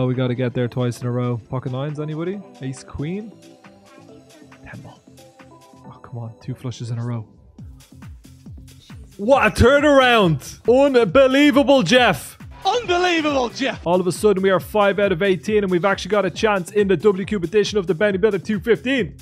we got to get there twice in a row. Pocket nines, anybody? Ace, queen. 10 ball. Oh, come on. 2 flushes in a row. What a turnaround. Unbelievable, Jeff. Unbelievable, Jeff. All of a sudden, we are 5 out of 18, and we've actually got a chance in the W Cube edition of the Bounty Builder 215.